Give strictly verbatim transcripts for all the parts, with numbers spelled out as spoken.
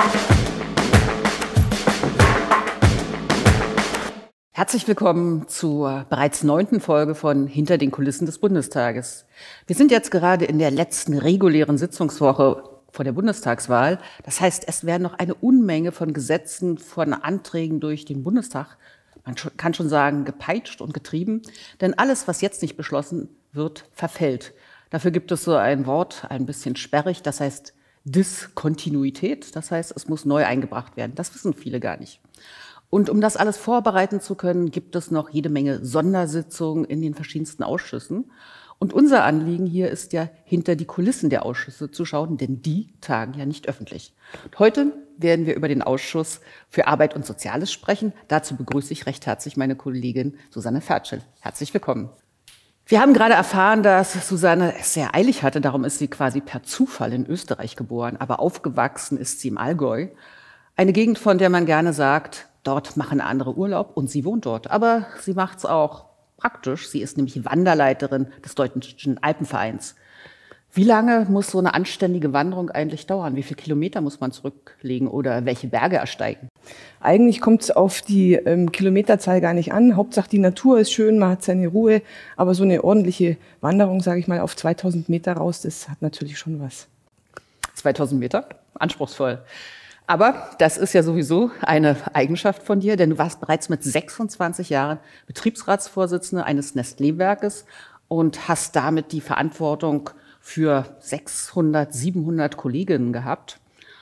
Herzlich willkommen zur bereits neunten Folge von Hinter den Kulissen des Bundestages. Wir sind jetzt gerade in der letzten regulären Sitzungswoche vor der Bundestagswahl. Das heißt, es werden noch eine Unmenge von Gesetzen, von Anträgen durch den Bundestag, man kann schon sagen, gepeitscht und getrieben. Denn alles, was jetzt nicht beschlossen wird, verfällt. Dafür gibt es so ein Wort, ein bisschen sperrig, das heißt Diskontinuität. Das heißt, es muss neu eingebracht werden. Das wissen viele gar nicht. Und um das alles vorbereiten zu können, gibt es noch jede Menge Sondersitzungen in den verschiedensten Ausschüssen. Und unser Anliegen hier ist ja, hinter die Kulissen der Ausschüsse zu schauen, denn die tagen ja nicht öffentlich. Und heute werden wir über den Ausschuss für Arbeit und Soziales sprechen. Dazu begrüße ich recht herzlich meine Kollegin Susanne Fertschel. Herzlich willkommen. Wir haben gerade erfahren, dass Susanne es sehr eilig hatte. Darum ist sie quasi per Zufall in Österreich geboren. Aber aufgewachsen ist sie im Allgäu. Eine Gegend, von der man gerne sagt, dort machen andere Urlaub und sie wohnt dort. Aber sie macht es auch praktisch. Sie ist nämlich Wanderleiterin des Deutschen Alpenvereins. Wie lange muss so eine anständige Wanderung eigentlich dauern? Wie viele Kilometer muss man zurücklegen oder welche Berge ersteigen? Eigentlich kommt es auf die ähm, Kilometerzahl gar nicht an. Hauptsache die Natur ist schön, man hat seine Ruhe. Aber so eine ordentliche Wanderung, sage ich mal, auf zweitausend Meter raus, das hat natürlich schon was. zweitausend Meter? Anspruchsvoll. Aber das ist ja sowieso eine Eigenschaft von dir, denn du warst bereits mit sechsundzwanzig Jahren Betriebsratsvorsitzende eines Nestlé-Werkes und hast damit die Verantwortung für sechshundert, siebenhundert Kolleginnen gehabt.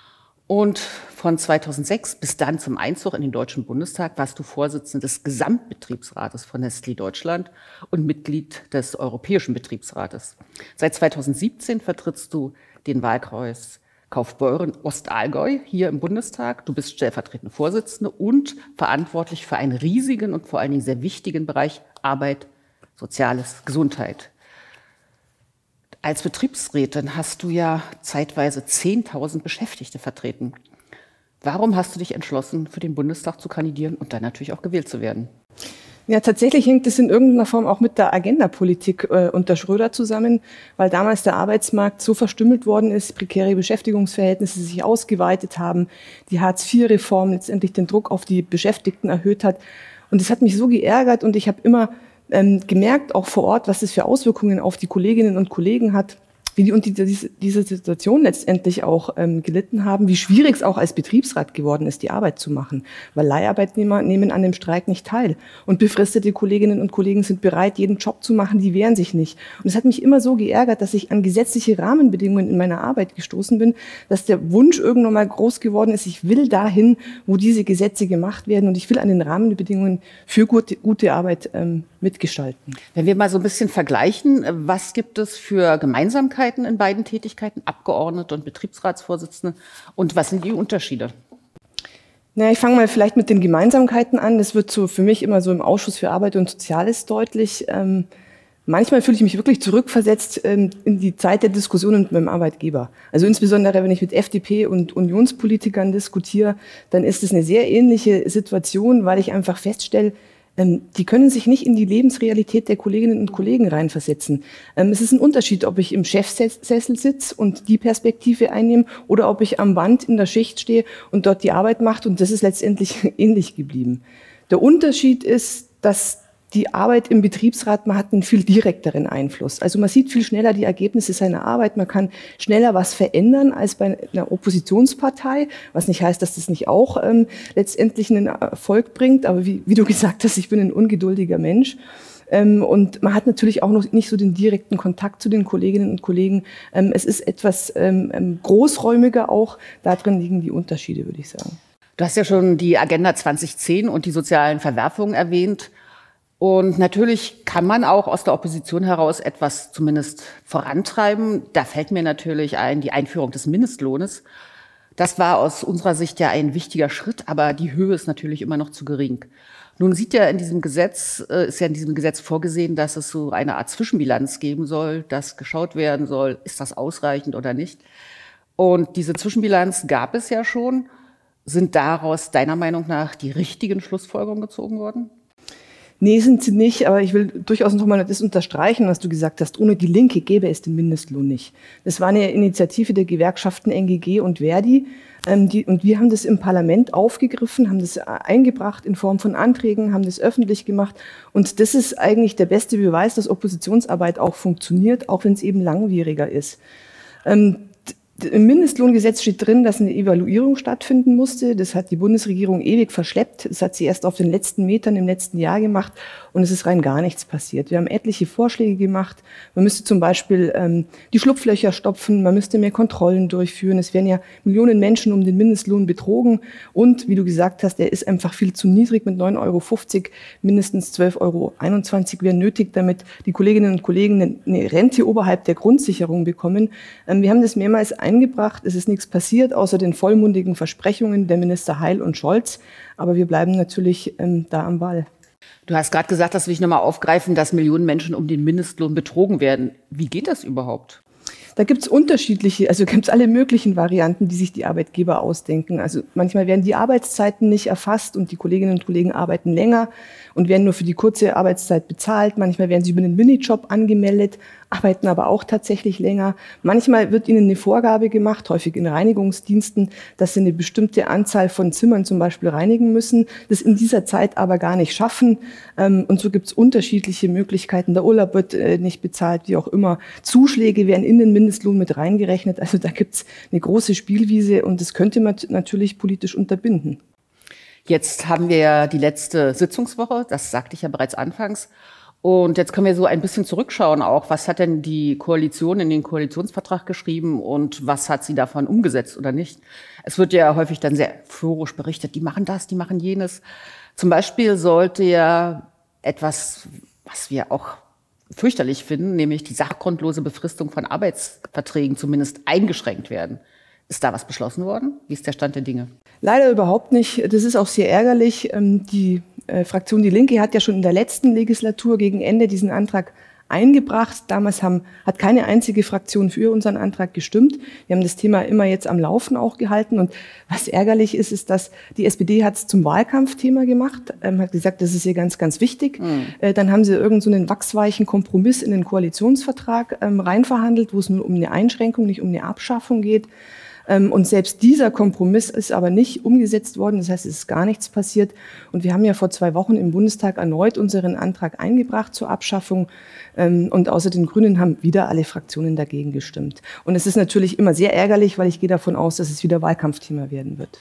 Und von zweitausendsechs bis dann zum Einzug in den Deutschen Bundestag warst du Vorsitzende des Gesamtbetriebsrates von Nestlé Deutschland und Mitglied des Europäischen Betriebsrates. Seit zweitausendsiebzehn vertrittst du den Wahlkreis Kaufbeuren-Ostallgäu hier im Bundestag. Du bist stellvertretende Vorsitzende und verantwortlich für einen riesigen und vor allen Dingen sehr wichtigen Bereich Arbeit, Soziales, Gesundheit. Als Betriebsrätin hast du ja zeitweise zehntausend Beschäftigte vertreten. Warum hast du dich entschlossen, für den Bundestag zu kandidieren und dann natürlich auch gewählt zu werden? Ja, tatsächlich hängt es in irgendeiner Form auch mit der Agendapolitik äh, unter Schröder zusammen, weil damals der Arbeitsmarkt so verstümmelt worden ist, prekäre Beschäftigungsverhältnisse sich ausgeweitet haben, die Hartz vier Reform letztendlich den Druck auf die Beschäftigten erhöht hat. Und es hat mich so geärgert und ich habe immer ähm, gemerkt, auch vor Ort, was es für Auswirkungen auf die Kolleginnen und Kollegen hat, wie die und die, diese, diese Situation letztendlich auch ähm, gelitten haben, wie schwierig es auch als Betriebsrat geworden ist, die Arbeit zu machen. Weil Leiharbeitnehmer nehmen an dem Streik nicht teil. Und befristete Kolleginnen und Kollegen sind bereit, jeden Job zu machen, die wehren sich nicht. Und es hat mich immer so geärgert, dass ich an gesetzliche Rahmenbedingungen in meiner Arbeit gestoßen bin, dass der Wunsch irgendwann mal groß geworden ist, ich will dahin, wo diese Gesetze gemacht werden und ich will an den Rahmenbedingungen für gute, gute Arbeit ähm, mitgestalten. Wenn wir mal so ein bisschen vergleichen, was gibt es für Gemeinsamkeiten in beiden Tätigkeiten, Abgeordnete und Betriebsratsvorsitzende, und was sind die Unterschiede? Na, ich fange mal vielleicht mit den Gemeinsamkeiten an. Das wird so für mich immer so im Ausschuss für Arbeit und Soziales deutlich. Ähm, manchmal fühle ich mich wirklich zurückversetzt ähm, in die Zeit der Diskussionen mit meinem Arbeitgeber. Also insbesondere, wenn ich mit F D P und Unionspolitikern diskutiere, dann ist es eine sehr ähnliche Situation, weil ich einfach feststelle, die können sich nicht in die Lebensrealität der Kolleginnen und Kollegen reinversetzen. Es ist ein Unterschied, ob ich im Chefsessel sitze und die Perspektive einnehme oder ob ich am Band in der Schicht stehe und dort die Arbeit mache, und das ist letztendlich ähnlich geblieben. Der Unterschied ist, dass die Arbeit im Betriebsrat, man hat einen viel direkteren Einfluss. Also man sieht viel schneller die Ergebnisse seiner Arbeit, man kann schneller was verändern als bei einer Oppositionspartei, was nicht heißt, dass das nicht auch ähm, letztendlich einen Erfolg bringt, aber wie, wie du gesagt hast, ich bin ein ungeduldiger Mensch. Ähm, und man hat natürlich auch noch nicht so den direkten Kontakt zu den Kolleginnen und Kollegen. Ähm, es ist etwas ähm, großräumiger auch, da drin liegen die Unterschiede, würde ich sagen. Du hast ja schon die Agenda zwanzig zehn und die sozialen Verwerfungen erwähnt. Und natürlich kann man auch aus der Opposition heraus etwas zumindest vorantreiben. Da fällt mir natürlich ein, die Einführung des Mindestlohnes. Das war aus unserer Sicht ja ein wichtiger Schritt, aber die Höhe ist natürlich immer noch zu gering. Nun sieht ja in diesem Gesetz, äh, ist ja in diesem Gesetz vorgesehen, dass es so eine Art Zwischenbilanz geben soll, dass geschaut werden soll, ist das ausreichend oder nicht. Und diese Zwischenbilanz gab es ja schon. Sind daraus deiner Meinung nach die richtigen Schlussfolgerungen gezogen worden? Nee, sind sie nicht, aber ich will durchaus noch mal das unterstreichen, was du gesagt hast. Ohne die Linke gäbe es den Mindestlohn nicht. Das war eine Initiative der Gewerkschaften N G G und Verdi. Ähm, die, und wir haben das im Parlament aufgegriffen, haben das eingebracht in Form von Anträgen, haben das öffentlich gemacht. Und das ist eigentlich der beste Beweis, dass Oppositionsarbeit auch funktioniert, auch wenn es eben langwieriger ist. Ähm, Im Mindestlohngesetz steht drin, dass eine Evaluierung stattfinden musste. Das hat die Bundesregierung ewig verschleppt. Das hat sie erst auf den letzten Metern im letzten Jahr gemacht und es ist rein gar nichts passiert. Wir haben etliche Vorschläge gemacht. Man müsste zum Beispiel ähm, die Schlupflöcher stopfen, man müsste mehr Kontrollen durchführen. Es werden ja Millionen Menschen um den Mindestlohn betrogen und, wie du gesagt hast, er ist einfach viel zu niedrig mit neun Euro fünfzig. Mindestens zwölf Euro einundzwanzig wäre nötig, damit die Kolleginnen und Kollegen eine Rente oberhalb der Grundsicherung bekommen. Ähm, wir haben das mehrmals eingebracht. Es ist nichts passiert, außer den vollmundigen Versprechungen der Minister Heil und Scholz. Aber wir bleiben natürlich ähm, da am Ball. Du hast gerade gesagt, das will ich nochmal aufgreifen, dass Millionen Menschen um den Mindestlohn betrogen werden. Wie geht das überhaupt? Da gibt es unterschiedliche, also gibt es alle möglichen Varianten, die sich die Arbeitgeber ausdenken. Also manchmal werden die Arbeitszeiten nicht erfasst und die Kolleginnen und Kollegen arbeiten länger und werden nur für die kurze Arbeitszeit bezahlt. Manchmal werden sie über einen Minijob angemeldet, arbeiten aber auch tatsächlich länger. Manchmal wird ihnen eine Vorgabe gemacht, häufig in Reinigungsdiensten, dass sie eine bestimmte Anzahl von Zimmern zum Beispiel reinigen müssen, das in dieser Zeit aber gar nicht schaffen. Und so gibt es unterschiedliche Möglichkeiten. Der Urlaub wird nicht bezahlt, wie auch immer. Zuschläge werden in den Mindestlohn mit reingerechnet. Also da gibt es eine große Spielwiese und das könnte man natürlich politisch unterbinden. Jetzt haben wir ja die letzte Sitzungswoche, das sagte ich ja bereits anfangs. Und jetzt können wir so ein bisschen zurückschauen auch. Was hat denn die Koalition in den Koalitionsvertrag geschrieben und was hat sie davon umgesetzt oder nicht? Es wird ja häufig dann sehr euphorisch berichtet, die machen das, die machen jenes. Zum Beispiel sollte ja etwas, was wir auch fürchterlich finden, nämlich die sachgrundlose Befristung von Arbeitsverträgen zumindest eingeschränkt werden. Ist da was beschlossen worden? Wie ist der Stand der Dinge? Leider überhaupt nicht. Das ist auch sehr ärgerlich. Die Fraktion Die Linke hat ja schon in der letzten Legislatur gegen Ende diesen Antrag eingebracht. Damals haben, hat keine einzige Fraktion für unseren Antrag gestimmt. Wir haben das Thema immer jetzt am Laufen auch gehalten. Und was ärgerlich ist, ist, dass die S P D hat es zum Wahlkampfthema gemacht, ähm, hat gesagt, das ist ihr ganz, ganz wichtig. Mhm. Äh, dann haben sie irgend so einen wachsweichen Kompromiss in den Koalitionsvertrag ähm, reinverhandelt, wo es nur um eine Einschränkung, nicht um eine Abschaffung geht. Und selbst dieser Kompromiss ist aber nicht umgesetzt worden. Das heißt, es ist gar nichts passiert. Und wir haben ja vor zwei Wochen im Bundestag erneut unseren Antrag eingebracht zur Abschaffung. Und außer den Grünen haben wieder alle Fraktionen dagegen gestimmt. Und es ist natürlich immer sehr ärgerlich, weil ich gehe davon aus, dass es wieder Wahlkampfthema werden wird.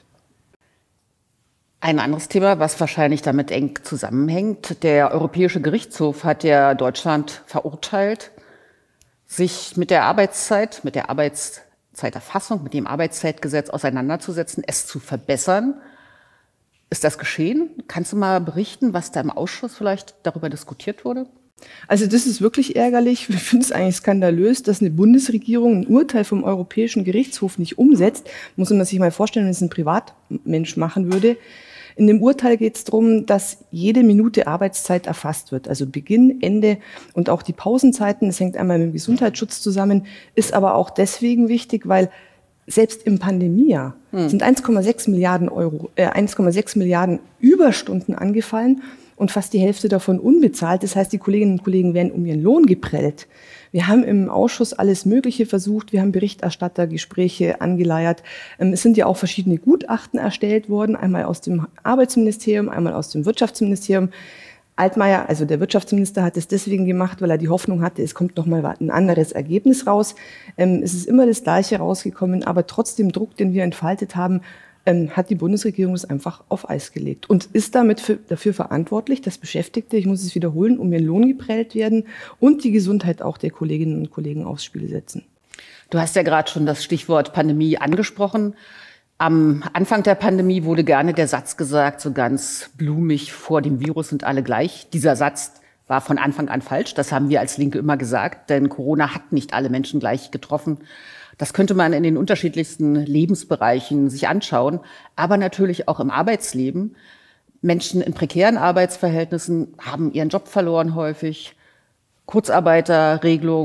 Ein anderes Thema, was wahrscheinlich damit eng zusammenhängt. Der Europäische Gerichtshof hat ja Deutschland verurteilt, sich mit der Arbeitszeit, mit der Arbeitszeit Zeiterfassung, mit dem Arbeitszeitgesetz auseinanderzusetzen, es zu verbessern. Ist das geschehen? Kannst du mal berichten, was da im Ausschuss vielleicht darüber diskutiert wurde? Also das ist wirklich ärgerlich. Wir finden es eigentlich skandalös, dass eine Bundesregierung ein Urteil vom Europäischen Gerichtshof nicht umsetzt. Muss man sich mal vorstellen, wenn es ein Privatmensch machen würde. In dem Urteil geht es darum, dass jede Minute Arbeitszeit erfasst wird. Also Beginn, Ende und auch die Pausenzeiten. Das hängt einmal mit dem Gesundheitsschutz zusammen, ist aber auch deswegen wichtig, weil selbst im Pandemiejahr hm. sind eins Komma sechs Milliarden Euro, äh, eins Komma sechs Milliarden Überstunden angefallen und fast die Hälfte davon unbezahlt. Das heißt, die Kolleginnen und Kollegen werden um ihren Lohn geprellt. Wir haben im Ausschuss alles Mögliche versucht. Wir haben Berichterstattergespräche angeleiert. Es sind ja auch verschiedene Gutachten erstellt worden, einmal aus dem Arbeitsministerium, einmal aus dem Wirtschaftsministerium. Altmaier, also der Wirtschaftsminister, hat es deswegen gemacht, weil er die Hoffnung hatte, es kommt noch mal ein anderes Ergebnis raus. Es ist immer das Gleiche rausgekommen, aber trotzdem Druck, den wir entfaltet haben, hat die Bundesregierung es einfach auf Eis gelegt und ist damit für, dafür verantwortlich, dass Beschäftigte, ich muss es wiederholen, um ihren Lohn geprellt werden und die Gesundheit auch der Kolleginnen und Kollegen aufs Spiel setzen. Du hast ja gerade schon das Stichwort Pandemie angesprochen. Am Anfang der Pandemie wurde gerne der Satz gesagt, so ganz blumig, vor dem Virus sind alle gleich. Dieser Satz war von Anfang an falsch. Das haben wir als Linke immer gesagt, denn Corona hat nicht alle Menschen gleich getroffen. Das könnte man in den unterschiedlichsten Lebensbereichen sich anschauen, aber natürlich auch im Arbeitsleben. Menschen in prekären Arbeitsverhältnissen haben ihren Job verloren häufig. Kurzarbeiterregelungen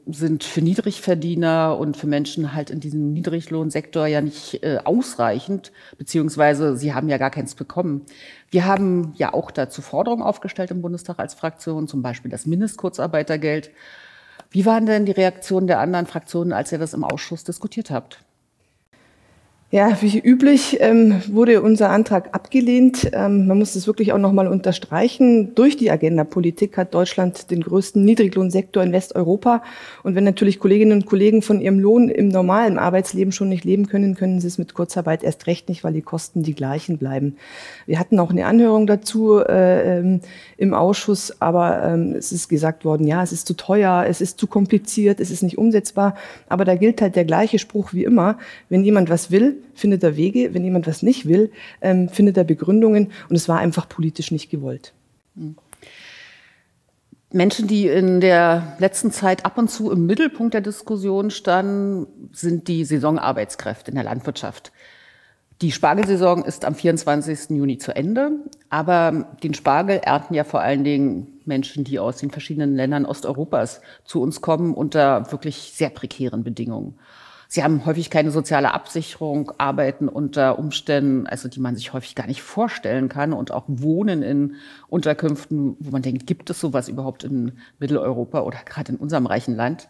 sind für Niedrigverdiener und für Menschen halt in diesem Niedriglohnsektor ja nicht äh, ausreichend, beziehungsweise sie haben ja gar keins bekommen. Wir haben ja auch dazu Forderungen aufgestellt im Bundestag als Fraktion, zum Beispiel das Mindestkurzarbeitergeld. Wie waren denn die Reaktionen der anderen Fraktionen, als ihr das im Ausschuss diskutiert habt? Ja, wie üblich ähm, wurde unser Antrag abgelehnt. Ähm, man muss das wirklich auch noch mal unterstreichen. Durch die Agenda-Politik hat Deutschland den größten Niedriglohnsektor in Westeuropa. Und wenn natürlich Kolleginnen und Kollegen von ihrem Lohn im normalen Arbeitsleben schon nicht leben können, können sie es mit Kurzarbeit erst recht nicht, weil die Kosten die gleichen bleiben. Wir hatten auch eine Anhörung dazu äh, ähm, im Ausschuss, aber ähm, es ist gesagt worden, ja, es ist zu teuer, es ist zu kompliziert, es ist nicht umsetzbar. Aber da gilt halt der gleiche Spruch wie immer: Wenn jemand was will, findet er Wege. Wenn jemand was nicht will, ähm, findet er Begründungen. Und es war einfach politisch nicht gewollt. Menschen, die in der letzten Zeit ab und zu im Mittelpunkt der Diskussion standen, sind die Saisonarbeitskräfte in der Landwirtschaft. Die Spargelsaison ist am vierundzwanzigsten Juni zu Ende. Aber den Spargel ernten ja vor allen Dingen Menschen, die aus den verschiedenen Ländern Osteuropas zu uns kommen, unter wirklich sehr prekären Bedingungen. Sie haben häufig keine soziale Absicherung, arbeiten unter Umständen, also die man sich häufig gar nicht vorstellen kann, und auch wohnen in Unterkünften, wo man denkt, gibt es sowas überhaupt in Mitteleuropa oder gerade in unserem reichen Land?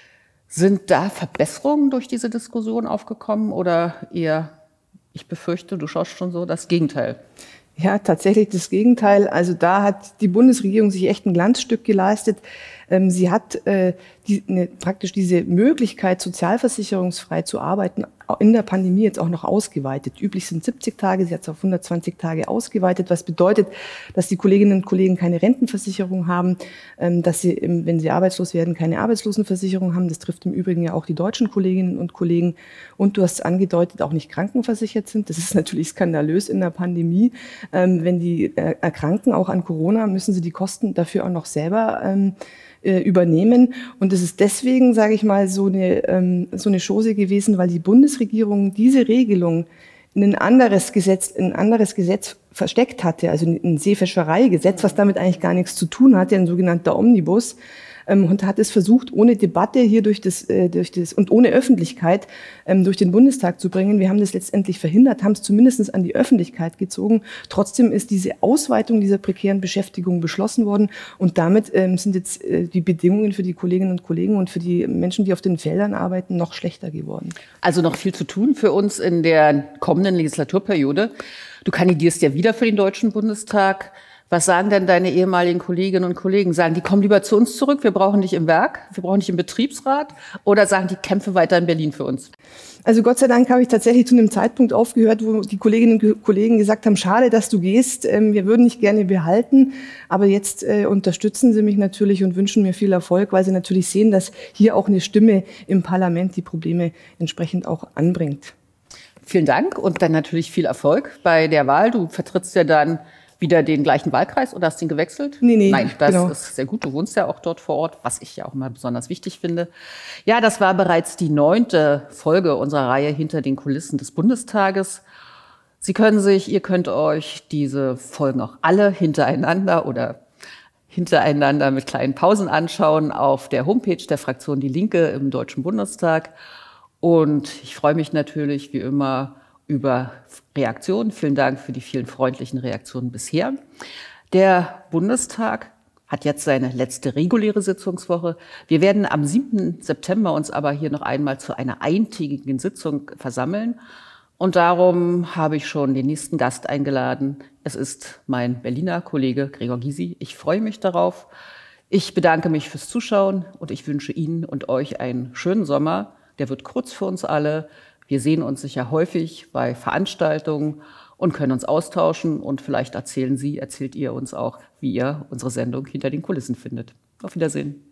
Sind da Verbesserungen durch diese Diskussion aufgekommen oder eher, ich befürchte, du schaust schon so, das Gegenteil? Ja, tatsächlich das Gegenteil. Also da hat die Bundesregierung sich echt ein Glanzstück geleistet. Ähm, sie hat äh, die, ne, praktisch diese Möglichkeit, sozialversicherungsfrei zu arbeiten, in der Pandemie jetzt auch noch ausgeweitet. Üblich sind siebzig Tage, sie hat es auf hundertzwanzig Tage ausgeweitet, was bedeutet, dass die Kolleginnen und Kollegen keine Rentenversicherung haben, ähm, dass sie, im, wenn sie arbeitslos werden, keine Arbeitslosenversicherung haben. Das trifft im Übrigen ja auch die deutschen Kolleginnen und Kollegen. Und du hast angedeutet, auch nicht krankenversichert sind. Das ist natürlich skandalös in der Pandemie. Ähm, wenn die äh, erkranken, auch an Corona, müssen sie die Kosten dafür auch noch selber ähm, äh, übernehmen. Und es ist deswegen, sage ich mal, so eine, ähm, so eine Chose gewesen, weil die Bundesregierung diese Regelung in ein anderes Gesetz, in ein anderes Gesetz versteckt hatte, also ein Seefischereigesetz, was damit eigentlich gar nichts zu tun hatte, ein sogenannter Omnibus. Und hat es versucht, ohne Debatte hier durch das, äh, durch das und ohne Öffentlichkeit ähm, durch den Bundestag zu bringen. Wir haben das letztendlich verhindert, haben es zumindest an die Öffentlichkeit gezogen. Trotzdem ist diese Ausweitung dieser prekären Beschäftigung beschlossen worden. Und damit ähm, sind jetzt äh, die Bedingungen für die Kolleginnen und Kollegen und für die Menschen, die auf den Feldern arbeiten, noch schlechter geworden. Also noch viel zu tun für uns in der kommenden Legislaturperiode. Du kandidierst ja wieder für den Deutschen Bundestag. Was sagen denn deine ehemaligen Kolleginnen und Kollegen? Sagen die, komm lieber zu uns zurück, wir brauchen dich im Werk, wir brauchen dich im Betriebsrat? Oder sagen die, kämpfe weiter in Berlin für uns? Also Gott sei Dank habe ich tatsächlich zu einem Zeitpunkt aufgehört, wo die Kolleginnen und Kollegen gesagt haben, schade, dass du gehst, wir würden dich gerne behalten. Aber jetzt äh, unterstützen sie mich natürlich und wünschen mir viel Erfolg, weil sie natürlich sehen, dass hier auch eine Stimme im Parlament die Probleme entsprechend auch anbringt. Vielen Dank und dann natürlich viel Erfolg bei der Wahl. Du vertrittst ja dann wieder den gleichen Wahlkreis oder hast den gewechselt? Nee, nee. Nein, das genau. ist sehr gut. Du wohnst ja auch dort vor Ort, was ich ja auch immer besonders wichtig finde. Ja, das war bereits die neunte Folge unserer Reihe Hinter den Kulissen des Bundestages. Sie können sich, ihr könnt euch diese Folgen auch alle hintereinander oder hintereinander mit kleinen Pausen anschauen auf der Homepage der Fraktion Die Linke im Deutschen Bundestag. Und ich freue mich natürlich wie immer über Reaktionen. Vielen Dank für die vielen freundlichen Reaktionen bisher. Der Bundestag hat jetzt seine letzte reguläre Sitzungswoche. Wir werden am siebten September uns aber hier noch einmal zu einer eintägigen Sitzung versammeln. Und darum habe ich schon den nächsten Gast eingeladen. Es ist mein Berliner Kollege Gregor Gysi. Ich freue mich darauf. Ich bedanke mich fürs Zuschauen und ich wünsche Ihnen und euch einen schönen Sommer. Der wird kurz für uns alle. Wir sehen uns sicher häufig bei Veranstaltungen und können uns austauschen. Und vielleicht erzählen Sie, erzählt ihr uns auch, wie ihr unsere Sendung Hinter den Kulissen findet. Auf Wiedersehen.